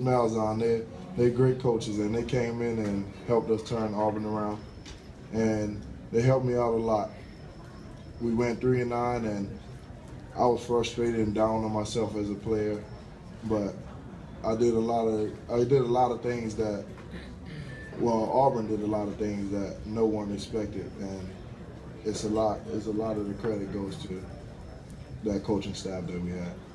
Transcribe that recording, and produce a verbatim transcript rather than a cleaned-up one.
Malzahn, they they're great coaches, and they came in and helped us turn Auburn around, and they helped me out a lot. We went three and nine, and I was frustrated and down on myself as a player, but I did a lot of I did a lot of things that well Auburn did a lot of things that no one expected, and it's a lot it's a lot of the credit goes to that coaching staff that we had.